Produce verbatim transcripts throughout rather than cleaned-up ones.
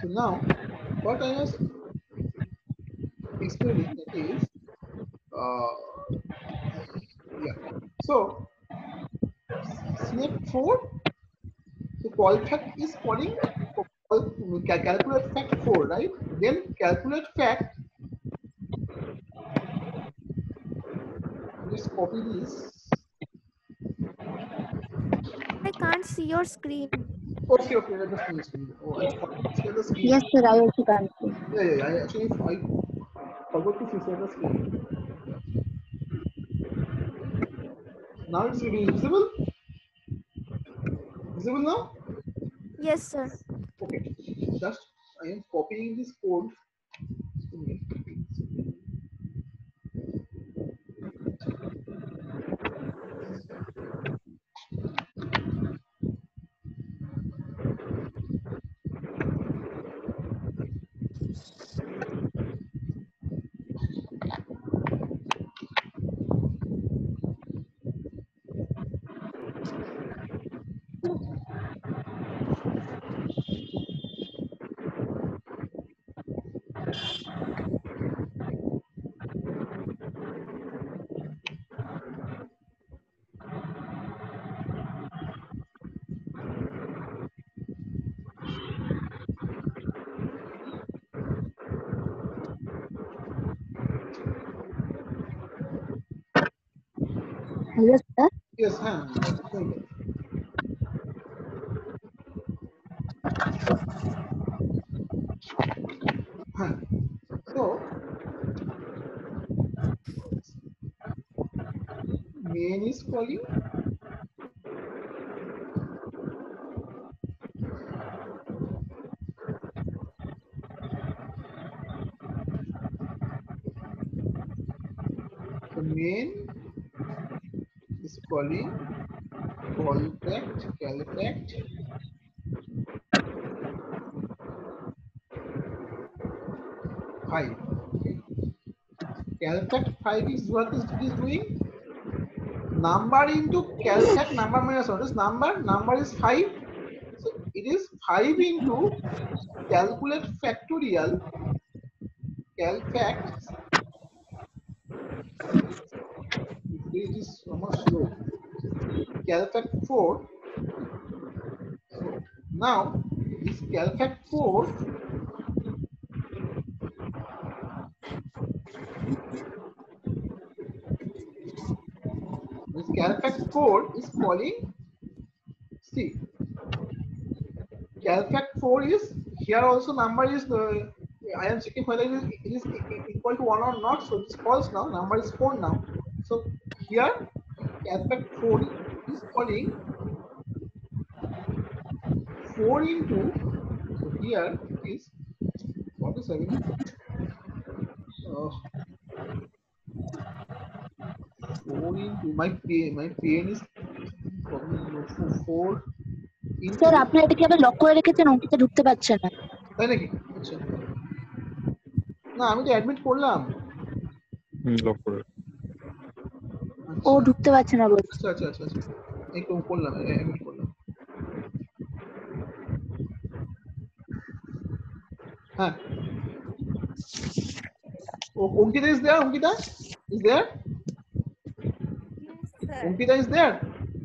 So now, what I was explaining that is, uh, yeah. So C F four, so call fact is calling cal- calculate fact four, right? Then calculate fact. Let's copy this. I can't see your screen. Okay, okay, let us finish. Oh, I forgot to share the screen. Yes, sir. I also can't see. Yeah, yeah, yeah. I actually I forgot to share the screen. Now it's visible. Visible now? Yes, sir. Okay. Just I am copying this code. Yes, sir. Yes, huh? Huh. So main is calling the main is calling call fact, cal fact, five. Okay. Cal fact five is what is it is doing? Number into cal fact number minus what is number? Number is five. So it is five into calculate factorial cal fact. It is almost slow. Cal fact four. So now this cal fact four this cal fact four is calling, see, cal fact four is here also number is the I am checking whether it is, it is equal to one or not. So it's false now. Number is four now. So here cal fact four is calling four into, so here it is forty-seven. Uh, four into my pain, my pain is four into. Sir আপনি এটা কি আবার lock করে রেখেছেন? অঙ্কিতে ঢুকতে পারছেন না। তাই নাকি? আচ্ছা। না আমি তো অ্যাডমিট করলাম। হুম লক করে। ও ঢুকতে পারছে না বলছে। আচ্ছা আচ্ছা আচ্ছা আচ্ছা। এই তো করলাম, অ্যাডমিট করলাম। হ্যাঁ। Oh, Ankita is there? Ankita is there? Yes, sir. Ankita is there?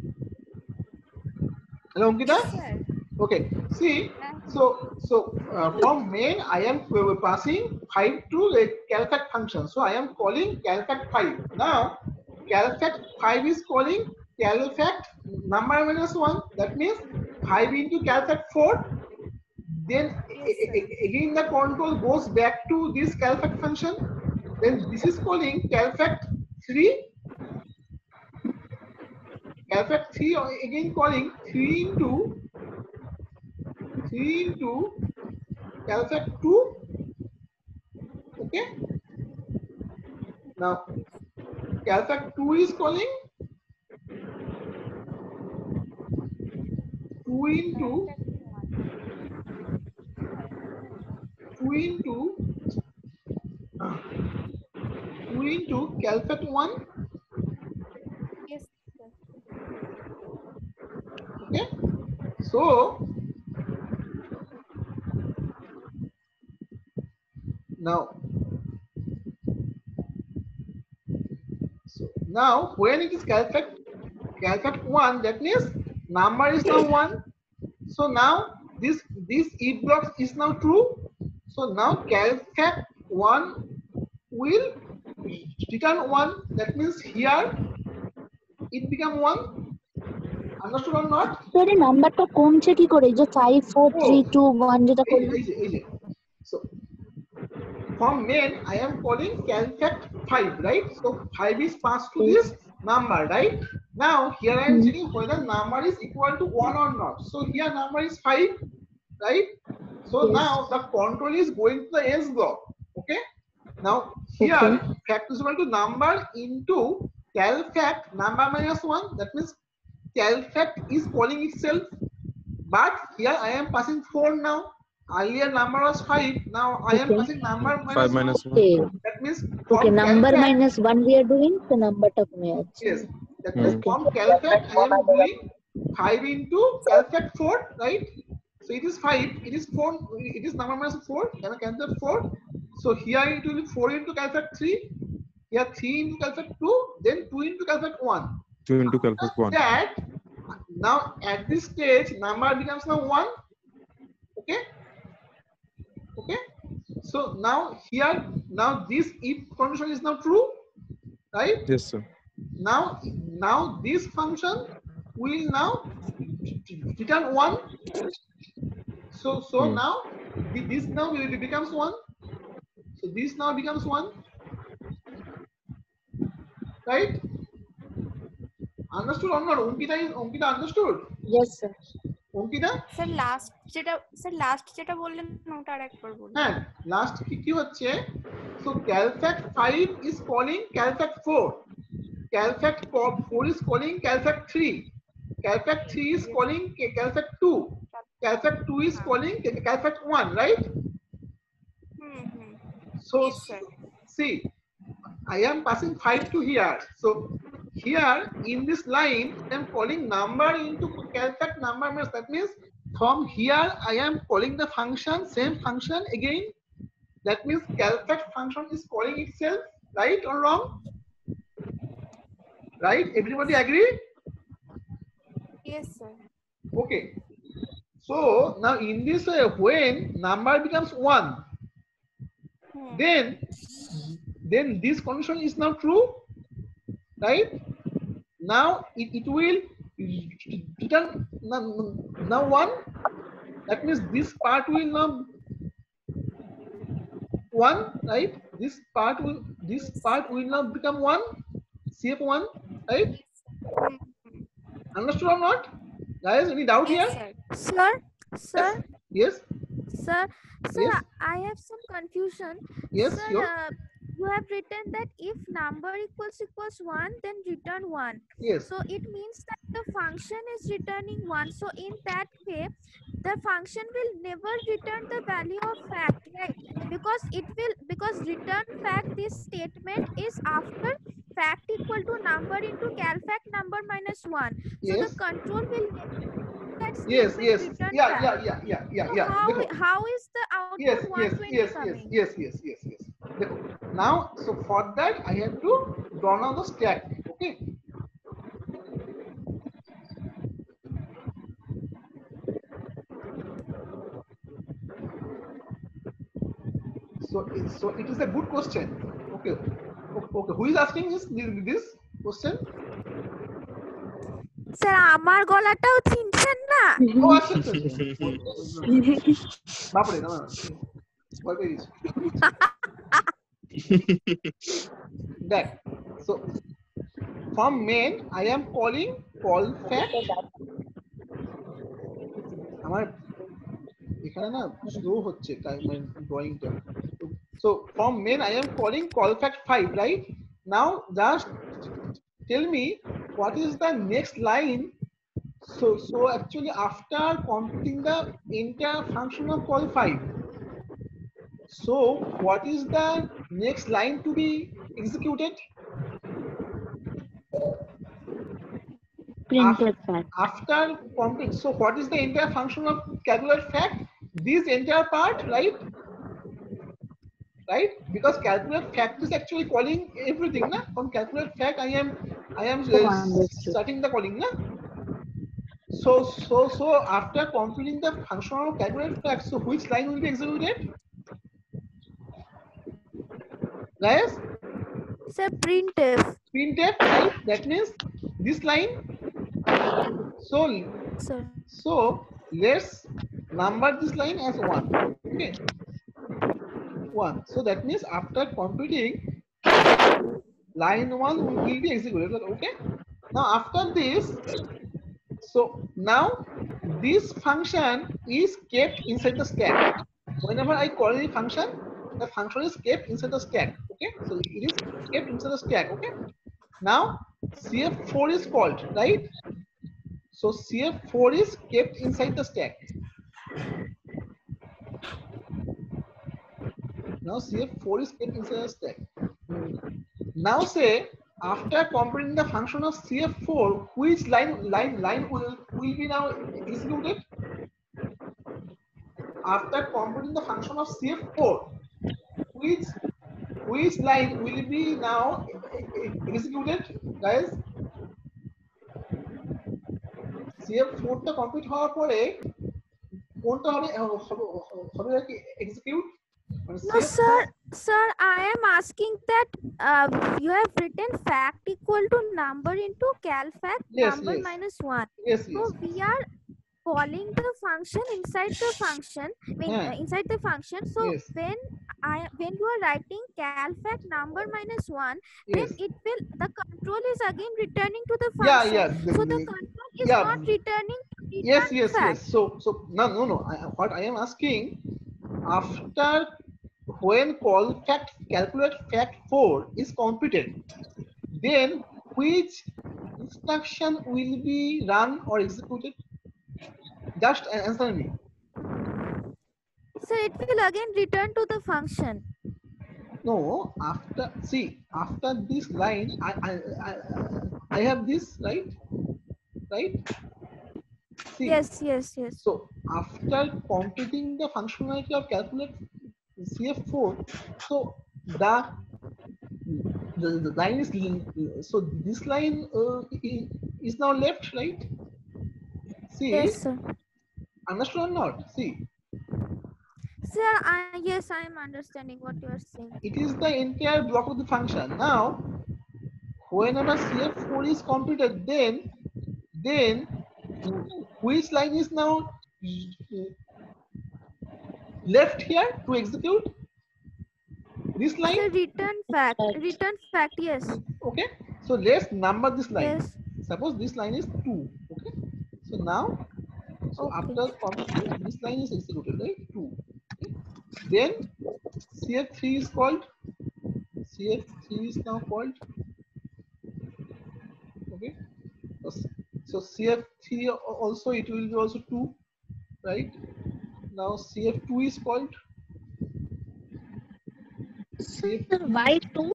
Hello, Ankita? Yes, sir. Okay. See, so so uh, from main I am passing five to the cal fact function. So I am calling cal fact five. Now cal fact five is calling cal fact number minus one. That means five into cal fact four. Then Yes, again the control goes back to this cal fact function. Then this is calling cal fact three. Cal fact three again calling three into three into cal fact two. Okay. Now cal fact two is calling two into two into uh, two into cal fact one. Yes, sir. Okay. So now so now when it is calfact calfact one, that means number is now one. So now this this if block is now true. So now calfact one will return one. That means here it become one. Understood or not? Sir এই নাম্বারটা কমছে কি করে যে five four three two one যেটা এই করলাম এই যে এই যে so from main I am calling calfact five, right? So five is passed to this number, right? Now here I am checking whether number is equal to one or not. So here number is five, right? So Yes. now the control is going to the else block. Okay, now here Okay. fact is equal to number into calfact number minus one. That means calfact is calling itself, but here I am passing four now. Earlier number was five. Now I am Okay. passing number minus five one. minus one. Okay. That means from Okay, number calfact, minus one we are doing, so numberটা কমে যাচ্ছে। yes. That means Hmm. from calfact I am doing five into calfact four, right? So it is five. It is four. It is number minus four. Can I cancel four? So here it will be four into calfact three. Here three into calfact two. Then two into calfact one. two into calfact one. That now at this stage number becomes now one. Okay. Okay. So now here now this if condition is now true, right? Yes, sir. Now now this function will now return one. So so Hmm. now thi- this now will becomes one. So this now becomes one, right? Understood or not? Ankita is Ankita understood? Yes sir. Ankita? Sir last যেটা sir last যেটা বললেন ওটা আরেকবার বলুন। হ্যাঁ last কি কি হচ্ছে? So calfact five is calling calfact four. Calfact four is calling calfact three. Calfact three is calling ca- calfact two. Calfact two is calling ca- calfact one, right? Hmm hmm So Yes, sir. see, I am passing five to here. So here in this line, I am calling number into calfact number means that means from here I am calling the function, same function again. That means calfact function is calling itself, right or wrong? Right? Everybody agree? Yes sir Okay. So now in this way, when number becomes one, hmm then then this condition is now true, right? Now it, it will return now, now one. That means this part will now one, right? This part will this part will now become one, C F one, right? Hmm Understood or not, guys? Any doubt yes here? Sir Sir, sir, Yes, sir, sir, yes, I have some confusion. yes, Sir, sure. uh, you have written that if number equals equals one, then return one. Yes, So it means that the function is returning one. So in that way, the function will never return the value of fact, right? Because it will because return fact, this statement is after fact equal to number into cal fact number minus one. So the yes, control will never that yes, statement yes. return Yeah, fact. yeah, yeah, yeah, yeah, So yeah. how Dekho. how is the output Yes, one yes, twenty yes, yes, coming? yes, yes, yes, yes. Dekho. Now, so for that, I have to draw now the stack. Okay. So, it- so it is a good question. Okay. O- Okay. Who is asking this this question? Sir আমার গলাটাও চিনছেন না? Oh, আচ্ছা, আচ্ছা, আচ্ছা। বাপরে, না, না, ভয় পেয়ে গেছি। That. So, from main, I am calling call fact. আমার এখানে না স্লো হচ্ছে ড্রয়িংটা। So from main I am calling call fact five, right? Now just tell me what is the next line. So so actually after completing the entire function of call five, so what is the next line to be executed? Printed fact. After complete, so what is the entire function of calculate fact? This entire part, right? right? Because calculate fact is actually calling everything, na? From calculate fact, I am I am Oh, uh, understood. starting the calling, na? So so so after completing the function of calculate fact, so which line will be executed, guys? Sir, printf. Printf, right? That means this line. So Sir. so let's number this line as one. Okay, one. So that means after completing, line one will be executed. Okay. Now after this, so now this function is kept inside the stack. Whenever I call any function, the function is kept inside the stack. Okay, so it is kept inside the stack. Okay. Now C F four is called, right? So C F four is kept inside the stack. Now C F four is kept inside the stack. Now say after completing the function of C F four, which line line line will will be now executed? After completing the function of C F four, which which line will be now executed, guys? C F four টা complete হওয়ার পরে কোনটা হবে হবে কি execute মানে No, C F four? sir. Sir, I am asking that uh, you have written fact equal to number into cal fact Yes, number yes. minus one. Yes, So yes. we are calling the function inside the function when Yeah. uh, inside the function. So Yes. when I when you are writing cal fact number minus one, then Yes. it will the control is again returning to the Yeah, function. yeah. the- So the the- control is yeah. not returning to Yes, return yes, fact. yes. So, so no, no, no. I, what I am asking, after when call fact calculate fact four is completed, then which instruction will be run or executed? Just answer me. So it will again return to the function. No, after see after this line, I I I, I have this right, right. See. Yes, yes, yes. So after completing the functionality of calculate C F four, so the the, the line is so this line uh, is now left, right? See, Yes, sir. understood or not? See, Sir, I, yes, I am understanding what you are saying. it is the entire block of the function. Now, whenever C F four is completed, then then which line is now left here to execute? This line? So return fact, return fact, yes. Okay, so let's number this line. Yes. Suppose this line is two. Okay, so now, so Okay. after completing, this line is executed, right? Two. Okay. Then C F three is called. C F three is now called. Okay, so C F three also it will be also two, right? Now C F two is called. C F two. Why two?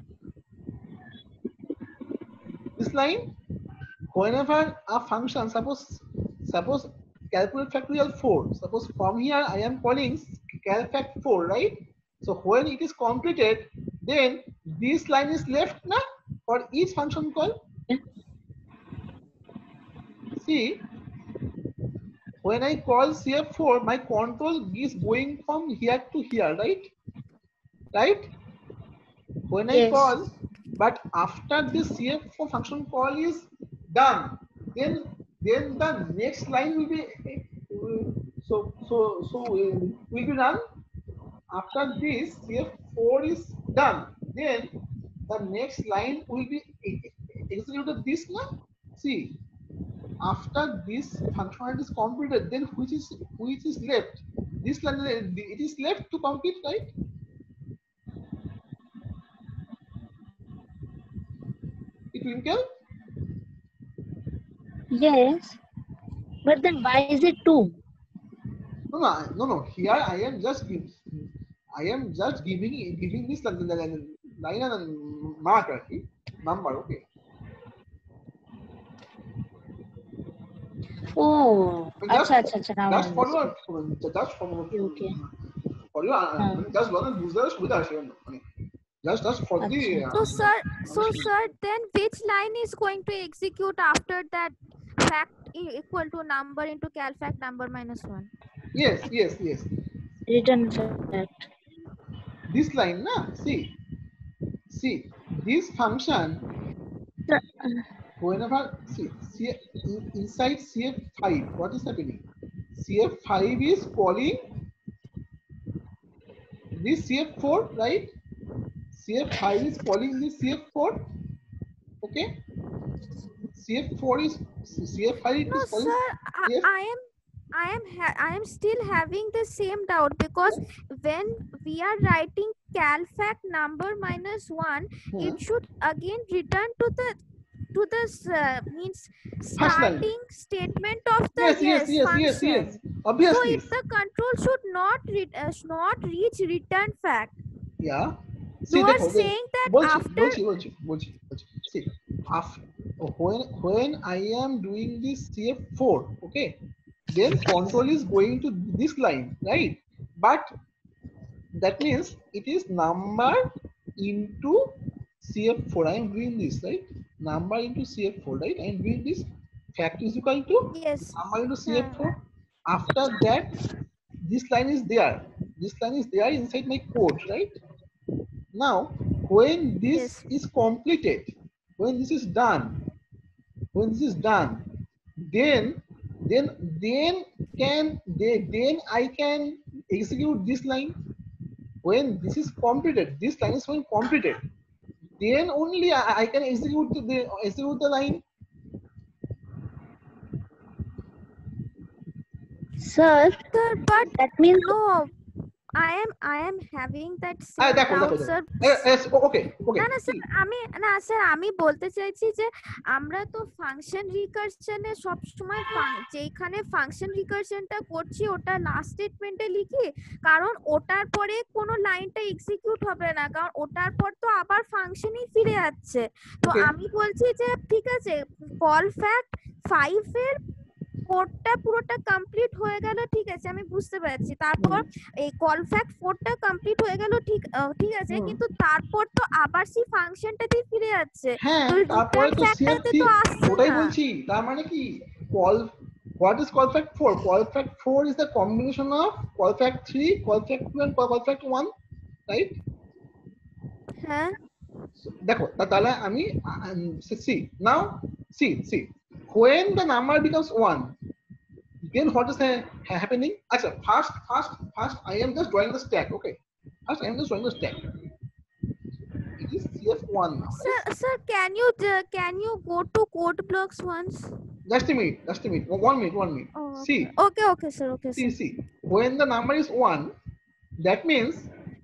This line, whenever a function, suppose suppose calculate factorial four, suppose from here I am calling cal fact four, right? So when it is completed, then this line is left na for each function call. See, when I call C F four, my control is going from here to here, right? Right? When I Yes. call, but after this C F four function call is done, then then the next line will be uh, so so so uh, will be run. After this C F four is done, then the next line will be executed this now. See, after this functionality is completed, then which is which is left? This line it is left to complete, right? It Twinkle? Yes. But then why is it two? No, no, no, no. Here I am just giving, I am just giving giving this line and mark, okay? Number, okay. Oh, Just, acha, acha, acha, now I just follow, understood. just follow. Okay, okay. for you uh, হ্যাঁ। just বলেন বুঝতে সুবিধা আসে মানে just just for the আচ্ছা। uh, So sir, so understanding. sir, then which line is going to execute after that fact e- equal to number into cal fact number minus one? yes yes yes return fact. this line na see see this function whenever see, see in, inside C F five what is happening C F five is calling this C F four right C F five is calling this C F four okay C F four is C F five No is calling sir, I, C F I am I am ha- I am still having the same doubt because when we are writing cal fact number minus one, hmm. it should again return to the to this uh, means First line. starting statement of the yes yes yes, yes yes function. yes So obviously if the control should not re- uh, should not reach return fact, yeah you see are দেখো দেখ- saying that বলছি after বলছি বলছি বলছি বলছি see after when when I am doing this C F four okay then control is going to this line right but that means it is number into C F four I am doing this right number into C F four right I am doing this fact is equal to yes, number into C F four huh, after that this line is there this line is there inside my code right now when this yes, is completed when this is done when this is done then then then can they then I can execute this line when this is completed this line is when completed then only I, I can execute the execute the line sir sir, but that means no, I am I am having that আরে same দেখো দেখো doubt দেখো sir. ওকে ওকে না না sir আমি না sir আমি বলতে চাইছি যে আমরা তো ফাংশন রিকারশনে সব সময় যেখানে ফাংশন রিকারশনটা করছি ওটা লাস্ট স্টেটমেন্টে লিখি কারণ ওটার পরে কোনো লাইনটা এক্সিকিউট হবে না কারণ ওটার পর তো আবার ফাংশনই ফিরে যাচ্ছে তো Okay. আমি বলছি যে ঠিক আছে কল ফ্যাক্ট ফাইভ এর কোডটা পুরোটা কমপ্লিট হয়ে গেল ঠিক আছে আমি বুঝতে পারছি তারপর এই কল ফ্যাক্ট ফোরটা কমপ্লিট হয়ে গেল ঠিক আহ, ঠিক আছে হুম। কিন্তু তারপর তো আবার সেই ফাংশনটাতেই ফিরে যাচ্ছে হ্যাঁ তো তারপরে রিটার্ন তো C F ফ্যাক্টটাতে three তো আসছে ওটাই না বলছি তার মানে কি call what is call fact four call fact four is the combination of call fact three call fact two and call fact one right হ্যাঁ So, দেখো তা- তাহলে আমি see now see see when the number becomes one then what is ha- happening আচ্ছা first first first I am just drawing the stack okay first I am just drawing the stack it is C F one now right sir sir can you uh, can you go to code blocks once just a minute just a minute one minute one minute oh see okay okay okay sir okay see sir see when the number is one that means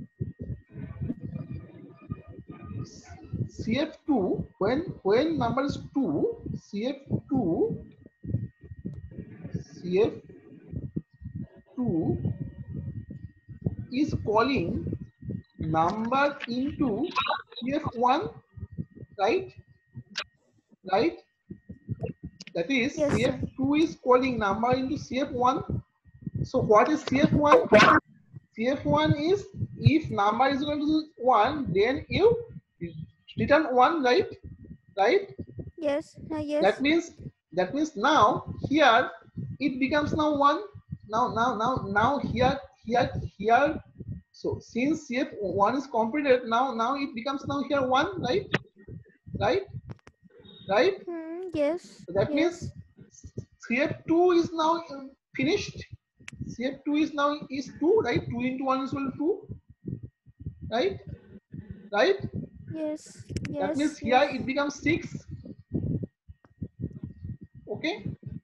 C F two when when number is two C F two C F two is calling number into C F one right right that is yes sir C F two is calling number into C F one so what is C F one C F one is if number is equal to one then you return one right right yes uh, yes that means that means now here it becomes now one now now now now here here here so since C F one is completed now now it becomes now here one right right right hmm, yes so that means yes C F two is now uh, finished C F two is now is two right two into one is equal to two right right yes that yes means here yes it becomes six okay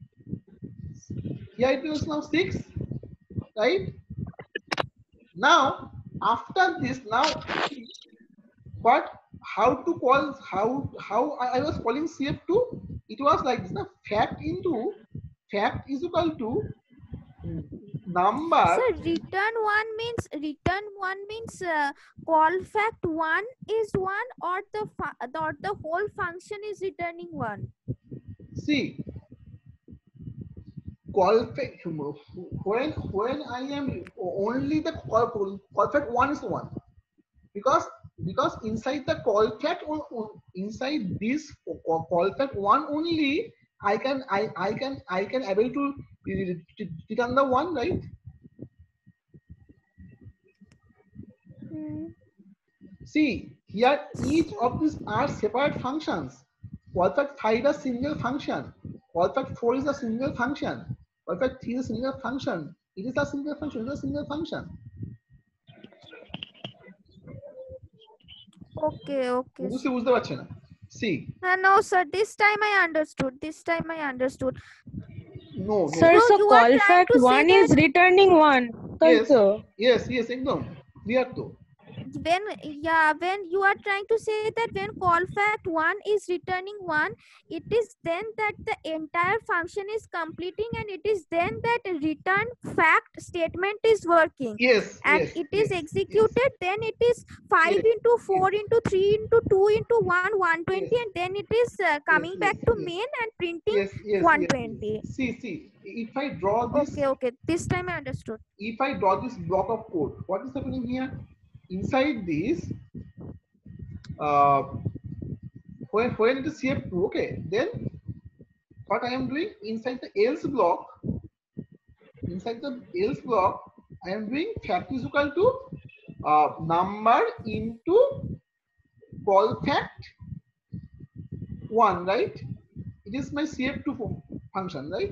here it becomes now six right now after this now what how to call how how I, I was calling C F two it was like this now fact into fact is equal to number sir return one means return one means uh, call fact one is one or the fu- or the whole function is returning one see call fact when when I am only the call call fact one is one, because because inside the call fact inside this call fact one only I can I I can I can able to return the one, right? Hmm. See here, each of these are separate functions. Call fact five is a single function. Call fact four is a single function. Call fact three is a single function. It is a single function. It is a single function. Okay, okay. বুঝতে বুঝতে পারছে না? See. Uh, no, sir. This time I understood. This time I understood. No, no. Sir, So so you are call trying fact to say one that is returning one. তাই Yes, তো? yes, yes, একদম clear তো। when yeah when you are trying to say that when call fact one is returning one, it is then that the entire function is completing, and it is then that return fact statement is working, Yes, and yes, it is yes, executed. yes. Then it is five Yes, into four yes. into three into two into one one twenty, Yes. and then it is uh, coming Yes, back yes, to yes. main and printing Yes, yes, one yes, twenty. yes. See, see, if I draw this, Okay, okay, this time I understood. if I draw this block of code, what is happening here? Inside this, uh, when when it is C F two, okay, then what I am doing inside the else block, inside the else block, I am doing fact is equal to uh, number into call fact one, right? It is my C F two function, right?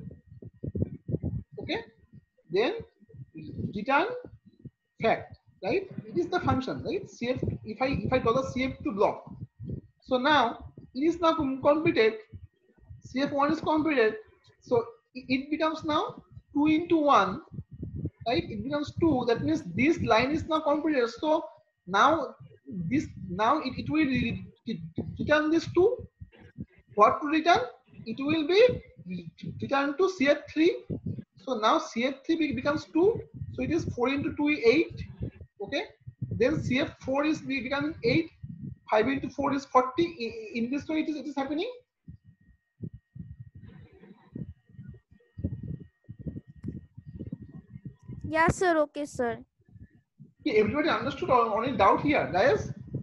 Okay, then return fact, right? It is the function, right? C F, if I if I draw the C F two block, so now it is now completed. C F one is completed, so it becomes now two into one, right? It becomes two. That means this line is now completed. So now this now it, it will return this two. What to return? It will be return to C F three. So now C F three becomes two. So it is four into two is eight. Okay. Then C F four is becoming eight. five into four is forty. In this way it is, it is happening. Yes, sir. Okay, sir. Everybody understood or only doubt here, guys?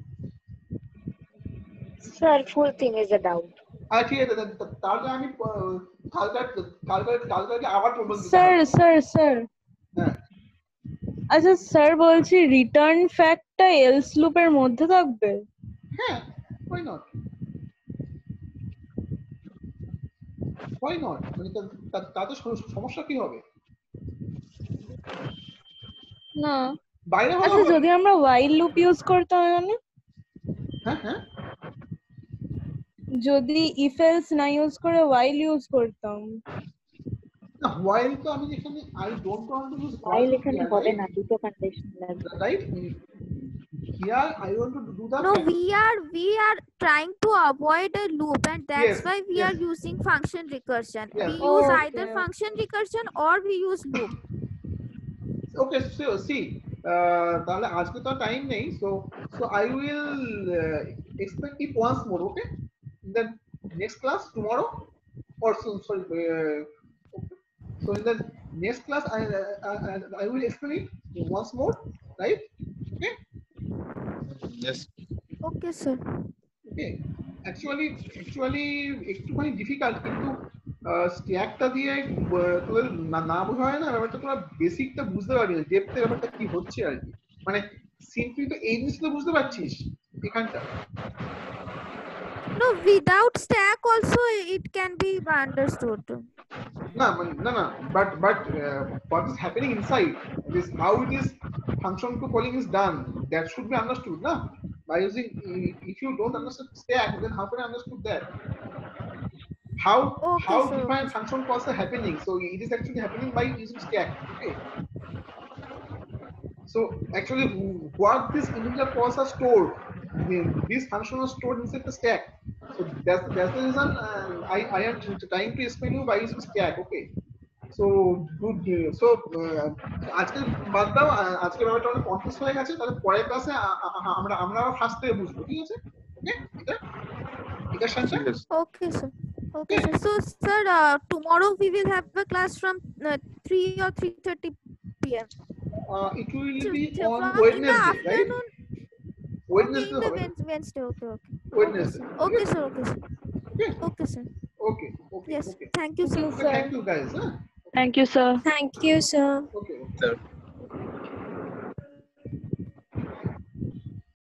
Sir, full thing is a doubt. আর ঠিক আছে তাহলে আমি কালকে কালকে কালকে আবার problem দিতে sir হবে। স্যার স্যার হ্যাঁ আচ্ছা স্যার বলছি রিটার্ন ফ্যাক্টটা এলস লুপের মধ্যে থাকবে? হ্যাঁ, why not? Why not? মানে তাতে সমস্যা কি হবে? না বাইরে হলে আচ্ছা যদি আমরা while loop ইউজ করতাম মানে হ্যাঁ হ্যাঁ যদি if else না ইউজ করে while ইউজ করতাম, না while তো আমি এখানে I don't want to use while while এখানে here, হবে right? না, দুটো কন্ডিশন লাগবে, Right? Here I want to do that. No, we are we are trying to avoid a loop, and that's Yes, why we yes. are using function recursion. Yes. We use Okay. either function recursion or we use loop. Okay, so see, uh, তাহলে আজকে তো time নেই, so so I will uh, explain it once more, okay? In the next class tomorrow, or so sorry, uh, okay. So in the next class I, I I I will explain it once more, right? Okay. Yes. Okay, sir. Okay. Actually, actually একটুখানি difficult, কিন্তু স্ট্যাকটা দিয়ে তোদের না বোঝা হয় না ব্যাপারটা, তোরা বেসিকটা বুঝতে পারবি না, ডেপথে ব্যাপারটা কি হচ্ছে আর কি, মানে সিম্পলি তো এই জিনিসটা বুঝতে পারছিস এখানটা। No, without stack also it can be understood. না মানে না না but but what is happening inside, it is how it is function to calling is done, that should be understood na, by using, if you don't understand stack then how can I understood that, how Okay, how sir, different okay. function calls are happening, so it is actually happening by using stack. Okay, so actually what these integer calls are stored, these functions are stored inside the stack, so that's that's the reason uh, i i am trying to explain you by using stack. Okay, so good, so আজকে বাদ দাও, আজকে ব্যাপারটা অনেক confuse হয়ে গেছে, তাহলে পরের ক্লাসে আমরা আমরা ফার্স্ট থেকে বুঝবো, ঠিক আছে? ওকে, এটা এটা শান্ত। Okay, sir. Okay, sir. So, sir, uh, tomorrow we will have a class from uh, three or three thirty p m. Uh, it will So, be so on from in the Wednesday, right? afternoon. Okay, Wednesday in the হবে না? Wed- Wednesday. Okay, okay. Okay, Wednesday. sir. ঠিক Okay, আছে? sir. Okay, sir. Okay. Okay, sir. Okay. Okay. Yes. Okay. Thank you, Thank sir. you, Okay. sir. Thank you guys. Huh? Thank you, sir. Thank you, sir. Okay. Sir.